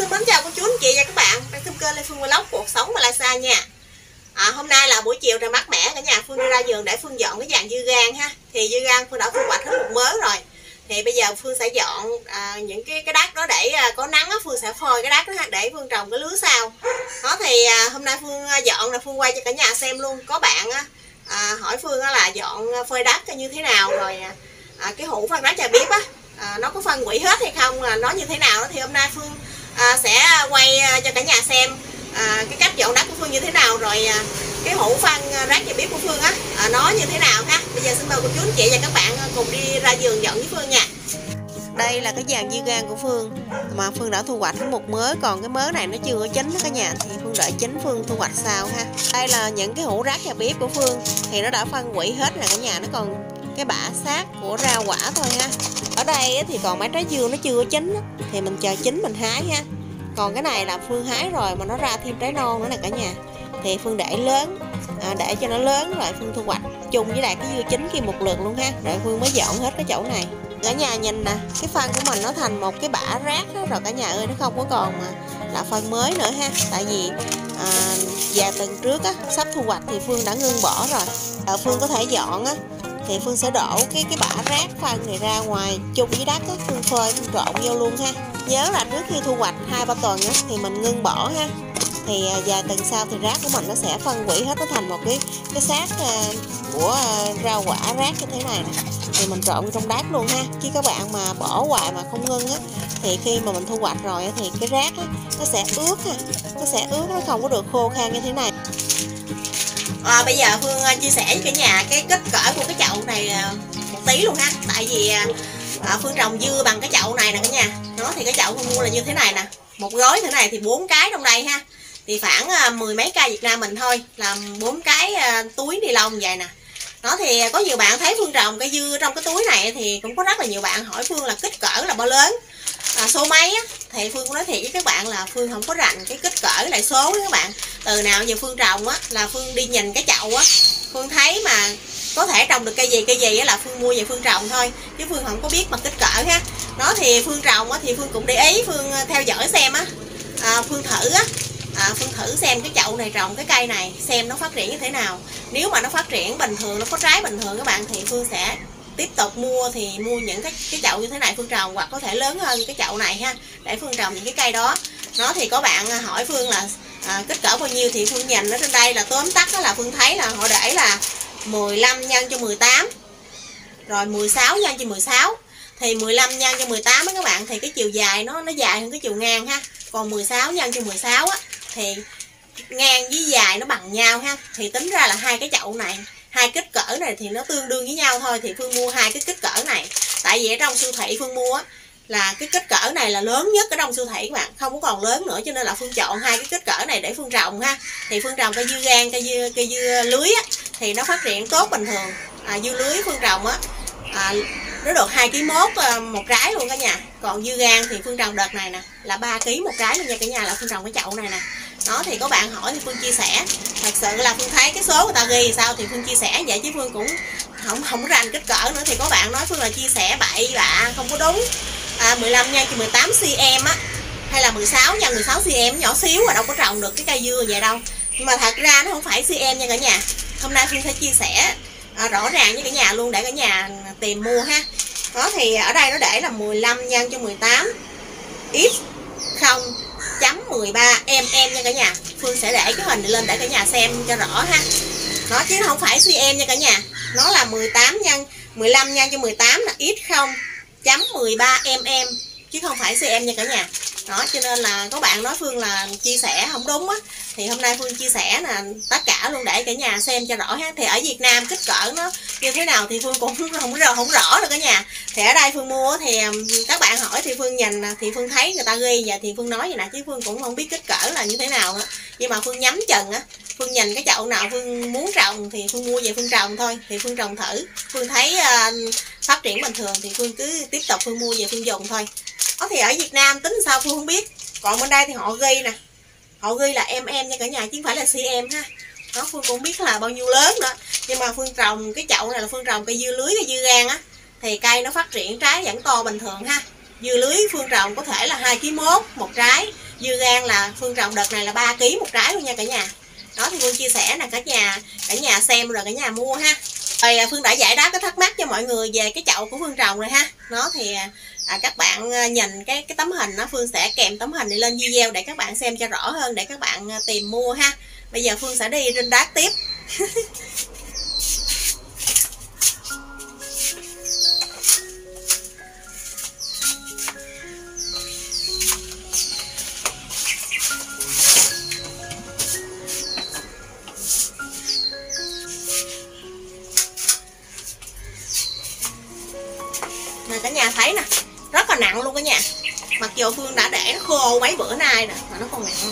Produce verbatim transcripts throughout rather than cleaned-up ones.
Xin mến chào cô chú anh chị và các bạn đang xem kênh Lê Phương Vlog cuộc sống Malaysia nha. À, hôm nay là buổi chiều trời mát mẻ, cả nhà Phương đi ra vườn để Phương dọn cái dàn dưa gan ha. Thì dưa gan Phương đã thu hoạch hết một mớ rồi. Thì bây giờ Phương sẽ dọn à, những cái cái đất đó để à, có nắng á, Phương sẽ phơi cái đất đó để Phương trồng cái lứa sau. Đó thì à, hôm nay Phương dọn là Phương quay cho cả nhà xem luôn. Có bạn á, à, hỏi Phương á là dọn phơi đất như thế nào rồi à, cái hũ phân rác trà biếc á à, nó có phân hủy hết hay không, là nó như thế nào đó. Thì hôm nay Phương à, sẽ quay cho cả nhà xem à, cái cách dọn đất của Phương như thế nào, rồi à, cái hũ phân rác trà biếc của Phương á à, nó như thế nào ha. Bây giờ xin mời cô chú anh chị và các bạn cùng đi ra vườn dọn với Phương nha. Đây là cái dàn dưa gan của Phương mà Phương đã thu hoạch một mớ, còn cái mớ này nó chưa có chín đó cả nhà, thì Phương đợi chín Phương thu hoạch sau ha. Đây là những cái hũ rác trà biếc của Phương thì nó đã phân hủy hết rồi cả nhà, nó còn cái bã xác của rau quả thôi ha. Ở đây thì còn mấy trái dưa nó chưa có chín thì mình chờ chín mình hái ha. Còn cái này là Phương hái rồi mà nó ra thêm trái non nữa nè cả nhà, thì Phương để lớn à, để cho nó lớn rồi Phương thu hoạch chung với lại cái dưa chín kia một lượt luôn ha, rồi Phương mới dọn hết cái chỗ này. Cả nhà nhìn nè, cái phân của mình nó thành một cái bã rác đó rồi cả nhà ơi, nó không có còn mà là phân mới nữa ha. Tại vì à, vài tuần trước á, sắp thu hoạch thì Phương đã ngưng bỏ rồi. À, Phương có thể dọn á thì Phương sẽ đổ cái cái bã rác phân này ra ngoài chung với đất á, Phương phơi Phương trộn vô luôn ha. Nhớ là trước khi thu hoạch hai ba tuần á thì mình ngưng bỏ ha. Thì vài tuần sau thì rác của mình nó sẽ phân hủy hết, nó thành một cái cái xác uh, của uh, rau quả rác như thế này nè, thì mình trộn trong đất luôn ha. Chứ các bạn mà bỏ hoài mà không ngưng á thì khi mà mình thu hoạch rồi á, thì cái rác á, nó sẽ ướt ha, nó sẽ ướt, nó không có được khô khan như thế này. À, bây giờ Phương uh, chia sẻ với cả nhà cái kích cỡ của cái chậu này uh, một tí luôn ha. Tại vì uh, Phương trồng dưa bằng cái chậu này nè cả nhà. Nó thì cái chậu Phương mua là như thế này nè, một gói thế này thì bốn cái trong đây ha, thì khoảng uh, mười mấy cây Việt Nam mình thôi, làm bốn cái uh, túi ni lông vậy nè. Đó thì có nhiều bạn thấy Phương trồng cây dưa trong cái túi này thì cũng có rất là nhiều bạn hỏi Phương là kích cỡ là bao lớn, à, số mấy á. Thì Phương cũng nói thiệt với các bạn là Phương không có rành cái kích cỡ lại số với các bạn. Từ nào giờ Phương trồng á là Phương đi nhìn cái chậu á, Phương thấy mà có thể trồng được cây gì cây gì á là Phương mua về Phương trồng thôi, chứ Phương không có biết mà kích cỡ ha. Đó thì Phương trồng á thì Phương cũng để ý, Phương theo dõi xem á, à, Phương thử á, à, Phương thử xem cái chậu này trồng cái cây này xem nó phát triển như thế nào. Nếu mà nó phát triển bình thường, nó có trái bình thường các bạn, thì Phương sẽ tiếp tục mua, thì mua những cái cái chậu như thế này Phương trồng, hoặc có thể lớn hơn cái chậu này ha, để Phương trồng những cái cây đó. Nó thì có bạn hỏi Phương là à, kích cỡ bao nhiêu, thì Phương nhìn ở trên đây là tóm tắt đó, là Phương thấy là họ để là mười lăm nhân cho mười tám, rồi mười sáu nhân cho mười sáu. Thì mười lăm nhân cho mười tám á các bạn, thì cái chiều dài nó nó dài hơn cái chiều ngang ha. Còn mười sáu nhân cho mười sáu á thì ngang với dài nó bằng nhau ha. Thì tính ra là hai cái chậu này, hai kích cỡ này thì nó tương đương với nhau thôi, thì Phương mua hai cái kích cỡ này. Tại vì ở trong siêu thị Phương mua á là cái kích cỡ này là lớn nhất ở trong siêu thị các bạn, không có còn lớn nữa, cho nên là Phương chọn hai cái kích cỡ này để Phương trồng ha. Thì Phương trồng cây dưa gan, cây dưa cây dưa lưới á, thì nó phát triển tốt bình thường. À, dưa lưới Phương trồng á à, nó được hai ký mốt một trái luôn cả nhà. Còn dưa gan thì Phương trồng đợt này nè là ba ký một trái luôn nha cả nhà, là Phương trồng cái chậu này nè. Đó thì có bạn hỏi thì Phương chia sẻ, thật sự là Phương thấy cái số người ta ghi sao thì Phương chia sẻ vậy, chứ Phương cũng không không rành kích cỡ nữa. Thì có bạn nói Phương là chia sẻ bậy bạ không có đúng. À, mười lăm nhân cho mười tám cm á, hay là mười sáu nhân mười sáu cm, nhỏ xíu mà đâu có trồng được cái cây dưa vậy đâu. Nhưng mà thật ra nó không phải cm nha cả nhà. Hôm nay Phương sẽ chia sẻ à, rõ ràng với cả nhà luôn để cả nhà tìm mua ha. Đó thì ở đây nó để là mười lăm nhân cho mười tám x không chấm mười ba mm nha cả nhà. Phương sẽ để cái hình này lên để cả nhà xem cho rõ ha. Nó chứ không phải cm nha cả nhà. Nó là mười tám nhân mười lăm nhân cho mười tám là x không chấm mười ba mm, chứ không phải cm nha cả nhà. Đó cho nên là có bạn nói Phương là chia sẻ không đúng á, thì hôm nay Phương chia sẻ là tất cả luôn để cả nhà xem cho rõ ha. Thì ở Việt Nam kích cỡ nó như thế nào thì Phương cũng không rõ không rõ được cả nhà. Thì ở đây Phương mua thì các bạn hỏi thì Phương nhìn thì Phương thấy người ta ghi vậy thì Phương nói vậy nè, chứ Phương cũng không biết kích cỡ là như thế nào nữa. Nhưng mà Phương nhắm chừng á, Phương nhìn cái chậu nào Phương muốn trồng thì Phương mua về Phương trồng thôi. Thì Phương trồng thử, Phương thấy uh, phát triển bình thường thì Phương cứ tiếp tục Phương mua về Phương dùng thôi. Đó thì ở Việt Nam tính sao Phương không biết. Còn bên đây thì họ ghi nè, họ ghi là mm nha cả nhà, chứ không phải là cm ha. Đó Phương cũng biết là bao nhiêu lớn nữa. Nhưng mà Phương trồng cái chậu này là Phương trồng cây dưa lưới, cây dưa gan á, thì cây nó phát triển trái vẫn to bình thường ha. Dưa lưới Phương trồng có thể là hai ký mốt một trái, Dưa gang là Phương trồng đợt này là ba ký một trái luôn nha cả nhà. Đó thì Phương chia sẻ là cả nhà cả nhà xem rồi cả nhà mua ha. Rồi Phương đã giải đáp cái thắc mắc cho mọi người về cái chậu của Phương trồng rồi ha. Nó thì à, các bạn nhìn cái cái tấm hình nó, Phương sẽ kèm tấm hình này lên video để các bạn xem cho rõ hơn, để các bạn tìm mua ha. Bây giờ Phương sẽ đi trên đát tiếp. Nè cả nhà thấy nè, rất là nặng luôn cả nhà. Mặc dù Phương đã để nó khô mấy bữa nay nè mà nó còn nặng.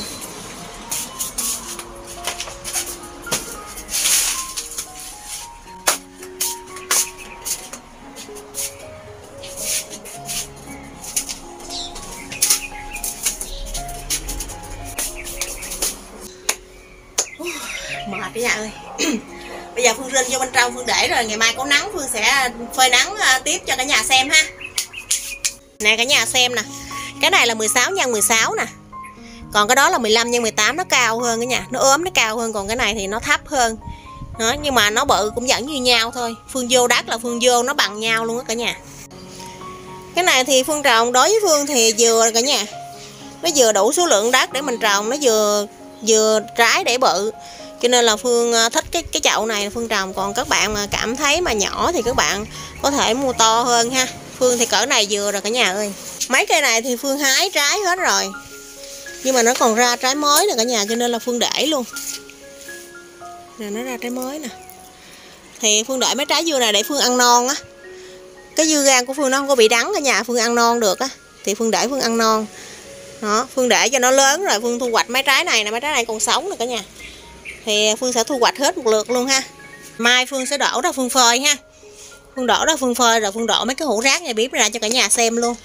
Mệt cả nhà ơi. Bây giờ Phương rinh vô bên trong Phương để rồi, ngày mai có nắng Phương sẽ phơi nắng tiếp cho cả nhà xem ha. Nè cả nhà xem nè, cái này là mười sáu nhân mười sáu nè, còn cái đó là mười lăm nhân mười tám, nó cao hơn cả nhà, nó ốm nó cao hơn, còn cái này thì nó thấp hơn đó, nhưng mà nó bự cũng vẫn như nhau thôi. Phương vô đất là Phương vô nó bằng nhau luôn á cả nhà. Cái này thì Phương trồng đối với Phương thì vừa cả nhà, nó vừa đủ số lượng đất để mình trồng, nó vừa vừa trái để bự, cho nên là Phương thích cái cái chậu này Phương trồng. Còn các bạn mà cảm thấy mà nhỏ thì các bạn có thể mua to hơn ha. Phương thì cỡ này vừa rồi cả nhà ơi. Mấy cây này thì Phương hái trái hết rồi, nhưng mà nó còn ra trái mới nè cả nhà, cho nên là Phương để luôn. Nè nó ra trái mới nè. Thì Phương để mấy trái dưa này để Phương ăn non á. Cái dưa gan của Phương nó không có bị đắng cả nhà, Phương ăn non được á, thì Phương để Phương ăn non. Đó, Phương để cho nó lớn rồi Phương thu hoạch mấy trái này nè, mấy trái này còn sống nè cả nhà. Thì Phương sẽ thu hoạch hết một lượt luôn ha. Mai Phương sẽ đổ ra Phương phơi ha. Phương đổ ra Phương phơi rồi Phương đổ mấy cái hũ rác nhà bếp ra cho cả nhà xem luôn.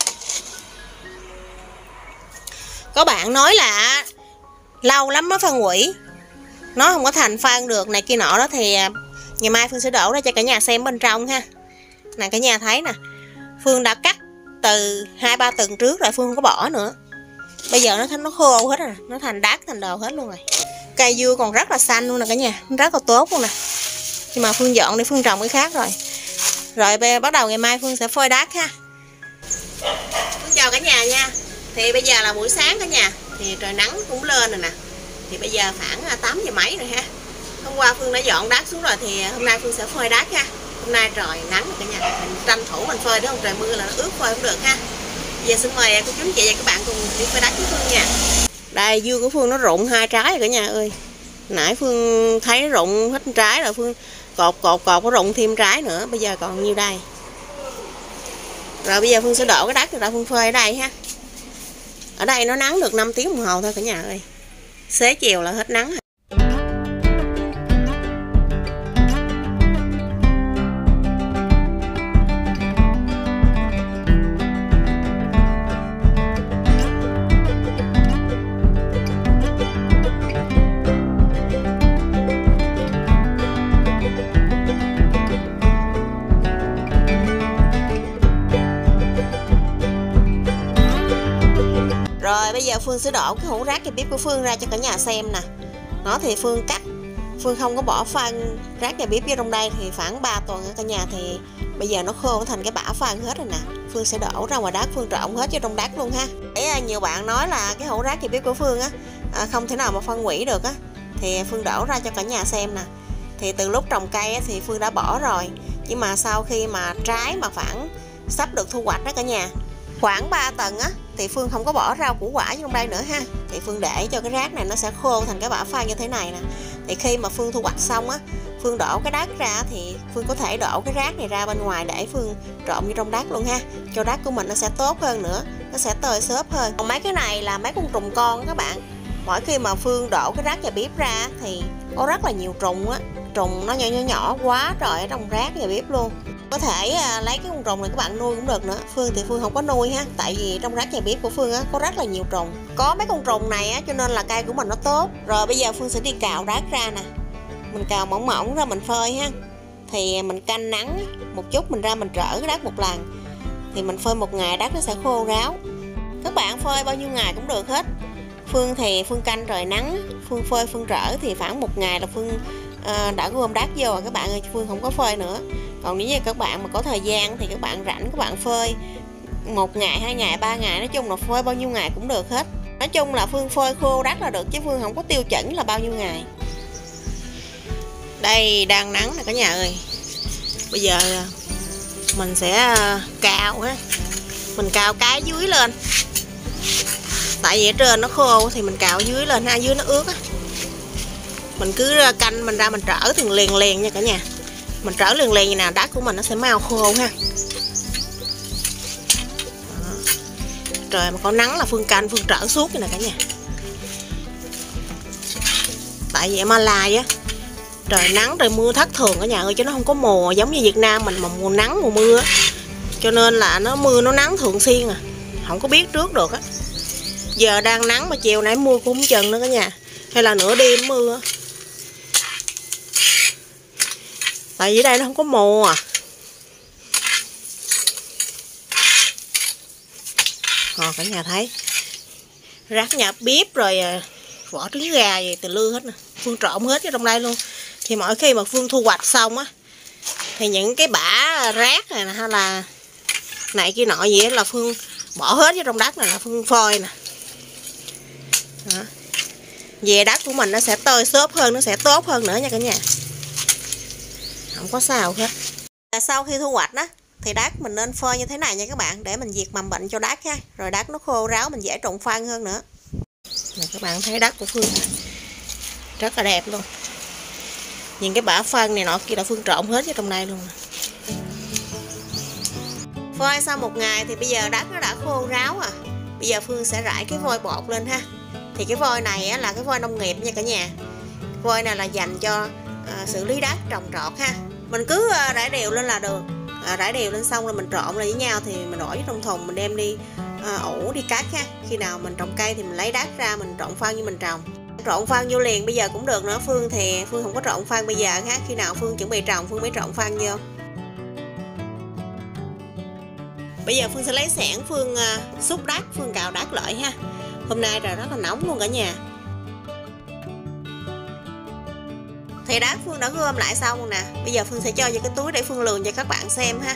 Có bạn nói là lâu lắm mới phân hủy, nó không có thành phân được này kia nọ đó, thì ngày mai Phương sẽ đổ ra cho cả nhà xem bên trong ha. Nè cả nhà thấy nè, Phương đã cắt từ hai ba tuần trước rồi, Phương không có bỏ nữa. Bây giờ nó nó khô hết rồi, nó thành đát thành đồ hết luôn rồi. Cây dưa còn rất là xanh luôn nè cả nhà, rất là tốt luôn nè. Nhưng mà Phương dọn để Phương trồng cái khác rồi. Rồi bắt đầu ngày mai Phương sẽ phơi đát ha. Phương chào cả nhà nha. Thì bây giờ là buổi sáng cả nhà, thì trời nắng cũng lên rồi nè. Thì bây giờ khoảng tám giờ mấy rồi ha. Hôm qua Phương đã dọn đát xuống rồi, thì hôm nay Phương sẽ phơi đát ha. Hôm nay trời nắng rồi cả nhà, mình tranh thủ mình phơi, nếu không trời mưa là nó ướt phơi không được ha. Bây giờ xin mời cô chú anh chị và các bạn cùng đi phơi đát với Phương nha. Đây dưa của Phương nó rụng hai trái rồi cả nhà ơi. Nãy Phương thấy rụng hết trái rồi, Phương cột cột cột có rụng thêm trái nữa, bây giờ còn nhiêu đây. Rồi bây giờ Phương sẽ đổ cái đất ra Phương phơi ở đây ha. Ở đây nó nắng được năm tiếng đồng hồ thôi cả nhà ơi. Xế chiều là hết nắng. Rồi bây giờ Phương sẽ đổ cái hũ rác nhà bếp của Phương ra cho cả nhà xem nè. Nó thì Phương cắt, Phương không có bỏ phân rác nhà bếp vô trong đây, thì khoảng ba tuần ở cả nhà, thì bây giờ nó khô thành cái bã phân hết rồi nè. Phương sẽ đổ ra ngoài đất, Phương trộn hết vô trong đất luôn ha. Để nhiều bạn nói là cái hũ rác nhà bếp của Phương á à, không thể nào mà phân hủy được á, thì Phương đổ ra cho cả nhà xem nè. Thì từ lúc trồng cây á, thì Phương đã bỏ rồi, nhưng mà sau khi mà trái mà khoảng sắp được thu hoạch đó cả nhà, khoảng ba tuần á, thì Phương không có bỏ rau củ quả trong đây nữa ha. Thì Phương để cho cái rác này nó sẽ khô thành cái bã pha như thế này nè. Thì khi mà Phương thu hoạch xong á, Phương đổ cái đất ra, thì Phương có thể đổ cái rác này ra bên ngoài để Phương trộn vô trong đất luôn ha, cho đất của mình nó sẽ tốt hơn nữa, nó sẽ tơi xốp hơn. Còn mấy cái này là mấy con trùng con các bạn. Mỗi khi mà Phương đổ cái rác nhà bếp ra thì có rất là nhiều trùng á, trùng nó nhỏ nhỏ nhỏ quá trời ở trong rác nhà bếp luôn. Có thể à, lấy cái con trùng này các bạn nuôi cũng được nữa. Phương thì Phương không có nuôi ha, tại vì trong rác nhà bếp của Phương á có rất là nhiều trùng. Có mấy con trùng này á, cho nên là cây của mình nó tốt. Rồi bây giờ Phương sẽ đi cào rác ra nè. Mình cào mỏng mỏng ra mình phơi ha. Thì mình canh nắng một chút, mình ra mình trở cái đất một lần. Thì mình phơi một ngày đất nó sẽ khô ráo. Các bạn phơi bao nhiêu ngày cũng được hết. Phương thì Phương canh trời nắng, Phương phơi Phương rỡ thì khoảng một ngày là Phương à, đã gom đát vô rồi các bạn ơi, Phương không có phơi nữa. Còn nếu như các bạn mà có thời gian thì các bạn rảnh các bạn phơi một ngày, hai ngày, ba ngày, nói chung là phơi bao nhiêu ngày cũng được hết. Nói chung là Phương phơi khô đắt là được chứ Phương không có tiêu chuẩn là bao nhiêu ngày. Đây đang nắng nè cả nhà ơi. Bây giờ mình sẽ cào á, mình cào cái dưới lên. Tại vì ở trên nó khô thì mình cào dưới lên ha, dưới nó ướt á. Mình cứ canh mình ra mình trở thường liền liền nha cả nhà. Mình trở liền liền như nào đát của mình nó sẽ mau khô ha. Đó. Trời mà có nắng là Phương canh Phương trở suốt như nè cả nhà. Tại vì ở Malai á, trời nắng trời mưa thất thường cả nhà ơi, chứ nó không có mùa giống như Việt Nam mình mà mùa nắng mùa mưa á. Cho nên là nó mưa nó nắng thường xuyên à, không có biết trước được á. Giờ đang nắng mà chiều nãy mưa cũng không chừng nữa cả nhà, hay là nửa đêm mưa. Tại vì đây nó không có mùa à. Ờ, cả nhà thấy rác nhập bếp rồi vỏ trứng gà gì từ lưa hết nè, Phương trộn hết vào trong đây luôn. Thì mỗi khi mà Phương thu hoạch xong á thì những cái bã rác này nè hay là này kia nọ gì là Phương bỏ hết vào trong đất này là Phương phơi nè. Đó. Về đất của mình nó sẽ tơi xốp hơn, nó sẽ tốt hơn nữa nha cả nhà, không có sao hết. Sau khi thu hoạch đó thì đất mình nên phơi như thế này nha các bạn, để mình diệt mầm bệnh cho đất ha, rồi đất nó khô ráo mình dễ trồng phân hơn nữa. Rồi các bạn thấy đất của Phương rất là đẹp luôn. Nhìn cái bã phân này nọ kia là Phương trộn hết vào trong đây luôn. Phơi sau một ngày thì bây giờ đất nó đã khô ráo à. Bây giờ Phương sẽ rải cái vôi bột lên ha. Thì cái vôi này á, là cái vôi nông nghiệp nha cả nhà. Vôi này là dành cho à, xử lý đất trồng trọt ha. Mình cứ à, rải đều lên là được. À, rải đều lên xong rồi mình trộn lại với nhau thì mình đổ vào trong thùng mình đem đi à, ủ đi cắt ha. Khi nào mình trồng cây thì mình lấy đất ra mình trộn phân như mình trồng. Trộn phân vô liền bây giờ cũng được nữa. Phương thì Phương không có trộn phân bây giờ ha. Khi nào Phương chuẩn bị trồng Phương mới trộn phân vô. Bây giờ Phương sẽ lấy xẻng Phương uh, xúc đất, Phương cào đất lại ha. Hôm nay trời rất là nóng luôn cả nhà. Thì đất Phương đã gom lại xong rồi nè. Bây giờ Phương sẽ cho vào cái túi để Phương lường cho các bạn xem ha.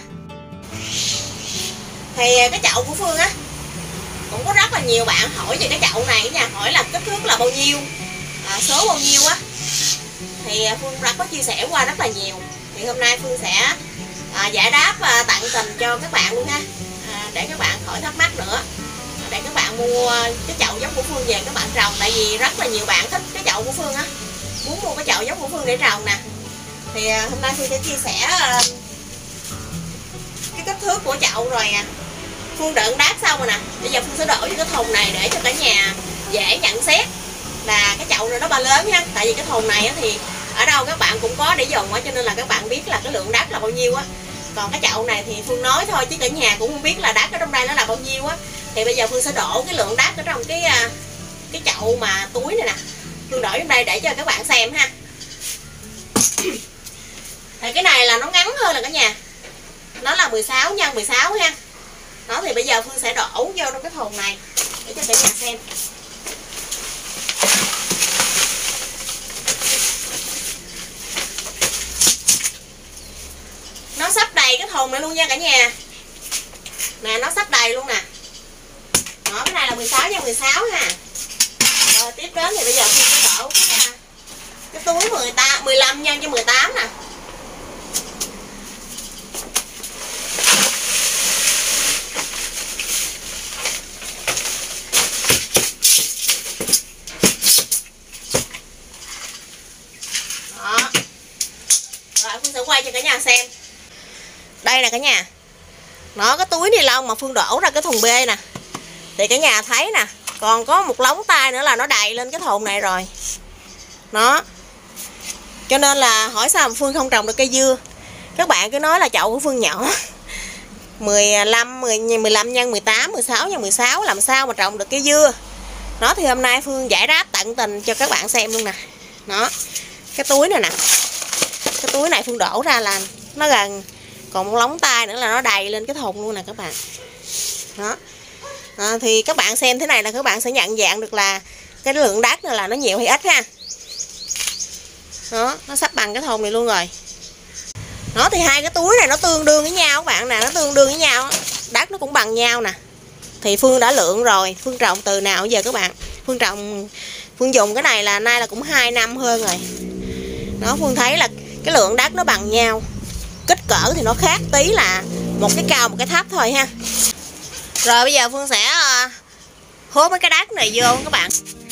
Thì cái chậu của Phương á, cũng có rất là nhiều bạn hỏi về cái chậu này nha. Hỏi là kích thước là bao nhiêu, à, số bao nhiêu á. Thì Phương đã có chia sẻ qua rất là nhiều. Thì hôm nay Phương sẽ à, giải đáp à, tận tình cho các bạn luôn ha, à, để các bạn khỏi thắc mắc nữa, để các bạn mua cái chậu giống của Phương về các bạn trồng. Tại vì rất là nhiều bạn thích cái chậu của Phương á, muốn mua cái chậu giống của Phương để trồng nè. Thì à, hôm nay Phương sẽ chia sẻ à, cái kích thước của chậu rồi à. Phương đựng đát xong rồi nè. Bây giờ Phương sẽ đổ vô cái thùng này để cho cả nhà dễ nhận xét là cái chậu này nó bao lớn ha. Tại vì cái thùng này á, thì ở đâu các bạn cũng có để dùng á, cho nên là các bạn biết là cái lượng đất là bao nhiêu á. Còn cái chậu này thì Phương nói thôi chứ cả nhà cũng không biết là đất ở trong đây nó là bao nhiêu á. Thì bây giờ Phương sẽ đổ cái lượng đất ở trong cái cái chậu mà túi này nè. Phương đổ trong đây để cho các bạn xem ha. Thì cái này là nó ngắn hơn là cả nhà. Nó là mười sáu nhân mười sáu ha. Đó thì bây giờ Phương sẽ đổ vô trong cái thùng này để cho cả nhà xem. Nó sắp đầy cái thùng này luôn nha cả nhà. Nè nó sắp đầy luôn nè. Đó, cái này là mười sáu nhân mười sáu ha. Rồi tiếp đến thì bây giờ Phương sẽ đổ cái, cái túi mười tám, mười lăm nhân cho mười tám nè. Đó. Rồi Phương sẽ quay cho cả nhà xem. Đây nè cả nhà. Nó cái túi ni lông mà Phương đổ ra cái thùng B nè. Thì cả nhà thấy nè, còn có một lóng tay nữa là nó đầy lên cái thùng này rồi. Nó. Cho nên là hỏi sao mà Phương không trồng được cây dưa. Các bạn cứ nói là chậu của Phương nhỏ. mười lăm, mười, mười lăm nhân mười tám, mười sáu nhân mười sáu làm sao mà trồng được cây dưa. Nó thì hôm nay Phương giải đáp tận tình cho các bạn xem luôn nè. Nó. Cái túi này nè. Cái túi này Phương đổ ra là nó gần, còn một lóng tay nữa là nó đầy lên cái thùng luôn nè các bạn. Đó. À, thì các bạn xem thế này là các bạn sẽ nhận dạng được là cái lượng đát này là nó nhiều hay ít ha. Đó, nó sắp bằng cái thùng này luôn rồi. Nó thì hai cái túi này nó tương đương với nhau các bạn nè, nó tương đương với nhau, đát nó cũng bằng nhau nè. Thì Phương đã lượng rồi, Phương trồng từ nào giờ các bạn? Phương trồng Phương dùng cái này là nay là cũng hai năm hơn rồi. Đó, Phương thấy là cái lượng đát nó bằng nhau. Kích cỡ thì nó khác tí là một cái cao một cái thấp thôi ha. Rồi bây giờ Phương sẽ uh, hốt mấy cái đát này vô các bạn.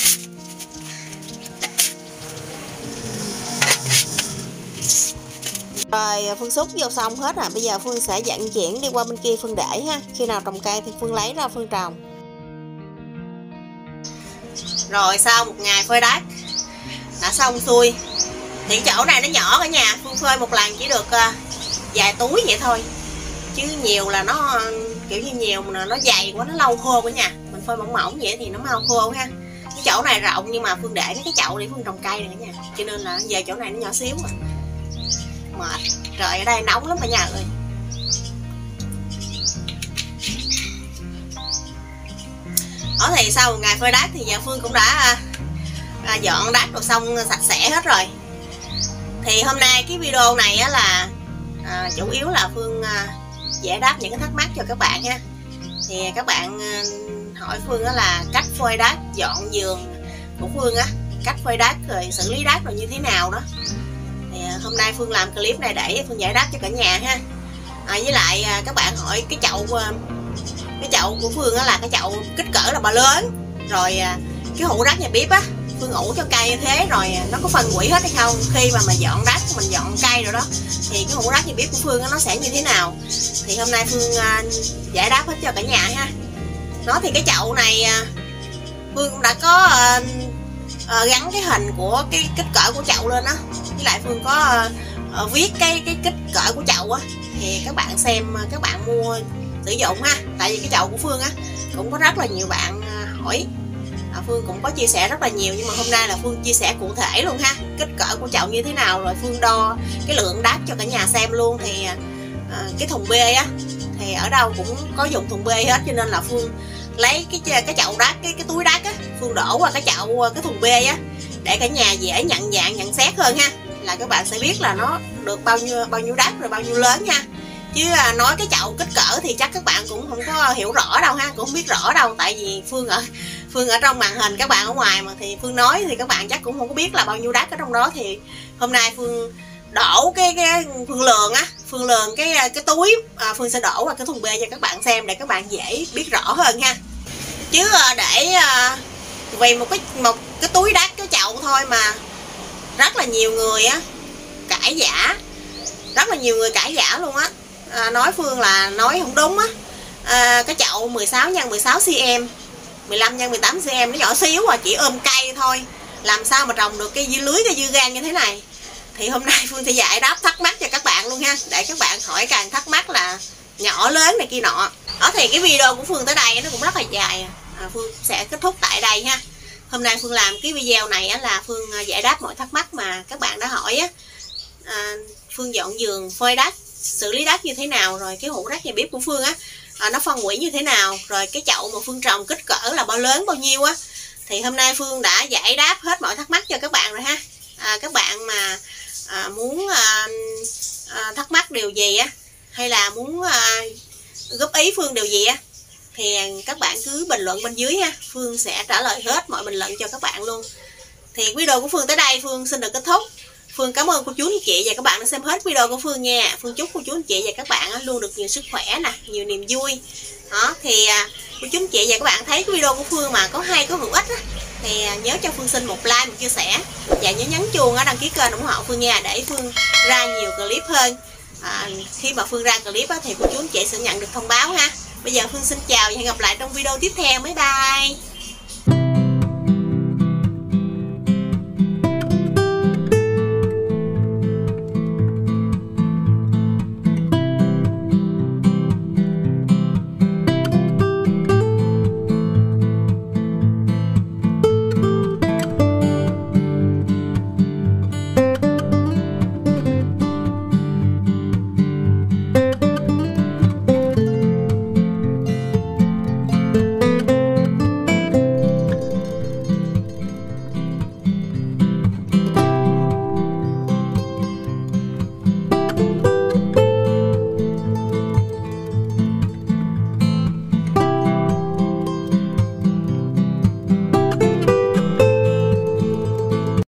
Rồi Phương xúc vô xong hết rồi. Bây giờ Phương sẽ vận chuyển đi qua bên kia Phương để ha. Khi nào trồng cây thì Phương lấy ra Phương trồng. Rồi sau một ngày phơi đát đã xong xuôi. Thì chỗ này nó nhỏ cả nhà. Phương phơi một lần chỉ được uh, vài túi vậy thôi. Chứ nhiều là nó kiểu như nhiều mà nó dày quá, nó lâu khô cả nhà. Mình phơi mỏng mỏng vậy thì nó mau khô ha. Cái chỗ này rộng nhưng mà Phương để mấy cái chậu để Phương trồng cây này cả nhà. Cho nên là giờ chỗ này nó nhỏ xíu à. Mệt. Trời ở đây nóng lắm cả nhà ơi. Đó thì sau một ngày phơi đát thì giờ Phương cũng đã à, dọn đát đồ xong sạch sẽ hết rồi. Thì hôm nay cái video này á là à, chủ yếu là Phương à, giải đáp những cái thắc mắc cho các bạn ha. Thì các bạn à, hỏi Phương á là cách phơi đát, dọn giường của Phương á, cách phơi đát rồi xử lý đát rồi như thế nào đó. Thì à, hôm nay Phương làm clip này để Phương giải đáp cho cả nhà ha. À, với lại à, các bạn hỏi cái chậu à, cái chậu của Phương á là cái chậu kích cỡ là bao lớn. Rồi à, cái hũ rác nhà bếp á, Phương ủ cho cây như thế rồi nó có phân hủy hết hay không? Khi mà mình dọn đát, mình dọn cây rồi đó thì cái hũ rác nhà bếp của Phương nó sẽ như thế nào? Thì hôm nay Phương uh, giải đáp hết cho cả nhà ha. Nó thì cái chậu này uh, Phương cũng đã có uh, uh, gắn cái hình của cái kích cỡ của chậu lên á. Với lại Phương có uh, uh, viết cái cái kích cỡ của chậu á. Thì các bạn xem, các bạn mua sử dụng ha. Tại vì cái chậu của Phương á cũng có rất là nhiều bạn uh, hỏi. À, Phương cũng có chia sẻ rất là nhiều, nhưng mà hôm nay là Phương chia sẻ cụ thể luôn ha. Kích cỡ của chậu như thế nào, rồi Phương đo cái lượng đát cho cả nhà xem luôn. Thì à, cái thùng bê á thì ở đâu cũng có dùng thùng bê hết, cho nên là Phương lấy cái cái chậu đát, cái cái túi đát á, Phương đổ qua cái chậu cái thùng bê á để cả nhà dễ nhận dạng nhận xét hơn ha. Là các bạn sẽ biết là nó được bao nhiêu bao nhiêu đát rồi bao nhiêu lớn ha. Chứ à, nói cái chậu kích cỡ thì chắc các bạn cũng không có hiểu rõ đâu ha, cũng không biết rõ đâu. Tại vì Phương ở Phương ở trong màn hình, các bạn ở ngoài mà thì Phương nói thì các bạn chắc cũng không có biết là bao nhiêu đát ở trong đó. Thì hôm nay Phương đổ cái cái Phương lường á, Phương lường cái cái túi à, Phương sẽ đổ vào cái thùng bê cho các bạn xem để các bạn dễ biết rõ hơn ha. Chứ à, để à, vì một cái một cái túi đát cái chậu thôi mà rất là nhiều người á cãi giả, rất là nhiều người cãi giả luôn á. À, nói Phương là nói không đúng á. À, cái chậu mười sáu nhân mười sáu xăng-ti-mét, mười lăm nhân mười tám xăng-ti-mét nó nhỏ xíu à, chỉ ôm cây thôi, làm sao mà trồng được cái dưa lưới, cái dưa gan như thế này. Thì hôm nay Phương sẽ giải đáp thắc mắc cho các bạn luôn ha, để các bạn hỏi càng thắc mắc là nhỏ lớn này kia nọ. Đó thì cái video của Phương tới đây nó cũng rất là dài. À, Phương sẽ kết thúc tại đây ha. Hôm nay Phương làm cái video này á, là Phương giải đáp mọi thắc mắc mà các bạn đã hỏi á. À, Phương dọn giường, phơi đát, xử lý đát như thế nào, rồi cái hũ rác nhà bếp của Phương á à, nó phân hủy như thế nào, rồi cái chậu mà Phương trồng kích cỡ là bao lớn bao nhiêu á. Thì hôm nay Phương đã giải đáp hết mọi thắc mắc cho các bạn rồi ha. À, các bạn mà à, muốn à, à, thắc mắc điều gì á, hay là muốn à, góp ý Phương điều gì á, thì các bạn cứ bình luận bên dưới ha. Phương sẽ trả lời hết mọi bình luận cho các bạn luôn. Thì video của Phương tới đây Phương xin được kết thúc. Phương cảm ơn cô chú anh chị và các bạn đã xem hết video của Phương nha. Phương chúc cô chú anh chị và các bạn luôn được nhiều sức khỏe nè, nhiều niềm vui. Đó thì cô chú anh chị và các bạn thấy cái video của Phương mà có hay, có hữu ích á, thì nhớ cho Phương xin một like, một chia sẻ và nhớ nhấn chuông đăng ký kênh ủng hộ Phương nha, để Phương ra nhiều clip hơn. À, khi mà Phương ra clip á, thì cô chú anh chị sẽ nhận được thông báo ha. Bây giờ Phương xin chào và hẹn gặp lại trong video tiếp theo. Bye bye.